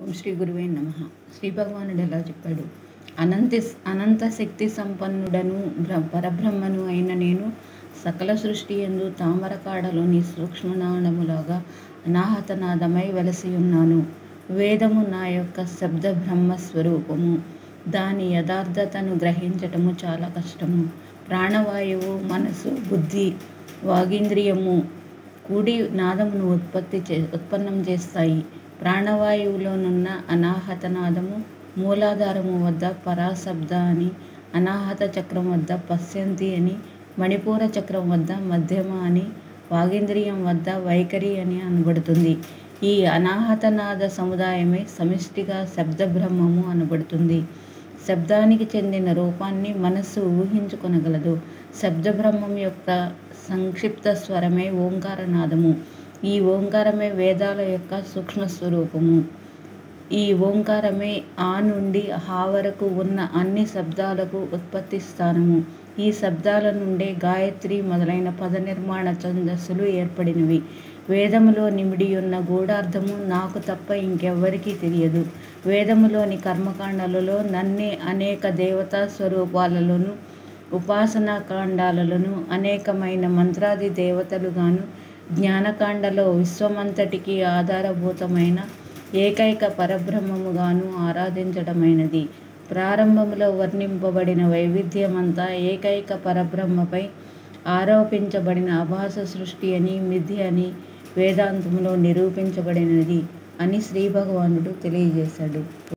ఓం శ్రీ గురువే నమః. శ్రీ భగవానుడు ఎలా చెప్పాడు? అనంత శక్తి సంపన్నుడను పరబ్రహ్మను అయిన నేను సకల సృష్టి యందు తామర కాడలోని సూక్ష్మనాళములాగా అనాహతనాదమై వెలసి ఉన్నాను. వేదము నా యొక్క శబ్ద బ్రహ్మ స్వరూపము. దాని యథార్థతను గ్రహించటము చాలా కష్టము. ప్రాణవాయువు, మనసు, బుద్ధి, వాగీంద్రియము కూడి నాదమును ఉత్పన్నం చేస్తాయి. ప్రాణవాయువులోనున్న అనాహతనాదము మూలాధారము వద్ద పరాశబ్ద అని, అనాహత చక్రం వద్ద పశ్యంతి అని, మణిపూర చక్రం వద్ద మధ్యమ అని, వాగీంద్రియం వద్ద వైఖరి అని అనబడుతుంది. ఈ అనాహతనాద సముదాయమే సమిష్టిగా శబ్ద బ్రహ్మము అనబడుతుంది. శబ్దానికి చెందిన రూపాన్ని మనస్సు ఊహించుకొనగలదు. శబ్ద బ్రహ్మం యొక్క సంక్షిప్త స్వరమే ఓంకారనాదము. ఈ ఓంకారమే వేదాల యొక్క సూక్ష్మ స్వరూపము. ఈ ఓంకారమే ఆ నుండి హా వరకు ఉన్న అన్ని శబ్దాలకు ఉత్పత్తి స్థానము. ఈ శబ్దాల నుండే గాయత్రి మొదలైన పద నిర్మాణ ఛందస్సులు ఏర్పడినవి. వేదములో నిమిడియున్న గూఢార్థము నాకు తప్ప ఇంకెవ్వరికీ తెలియదు. వేదములోని కర్మకాండాలలో నన్నే అనేక దేవతా స్వరూపాలలోను, ఉపాసనా కాండాలలోను అనేకమైన మంత్రాది దేవతలుగాను, జ్ఞానకాండలో విశ్వమంతటికి ఆధారభూతమైన ఏకైక పరబ్రహ్మముగాను ఆరాధించటమైనది. ప్రారంభములో వర్ణింపబడిన వైవిధ్యమంతా ఏకైక పరబ్రహ్మపై ఆరోపించబడిన ఆభాస సృష్టి అని, మిథ్య అని వేదాంతములో నిరూపించబడినది అని శ్రీ భగవానుడు తెలియజేశాడు.